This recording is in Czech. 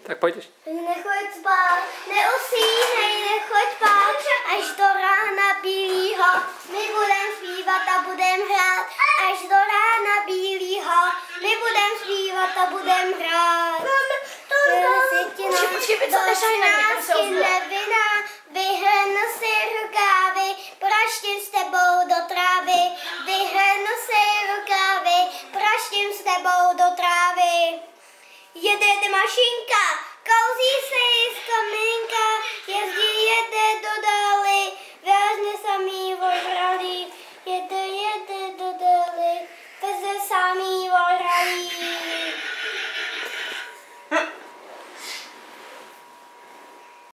Tak pojď. Nechoď spát, neusínej, nechoď spát, až do rána bílýho. My budem zpívat a budem hrát, až do rána bílýho. My budem zpívat a budem hrát. Nevina, vyhrnu si rukávy, praštím s tebou do trávy. Vyhrnu si rukávy, praštím s tebou do trávy. Jede mašinka, kouzí si z komínka.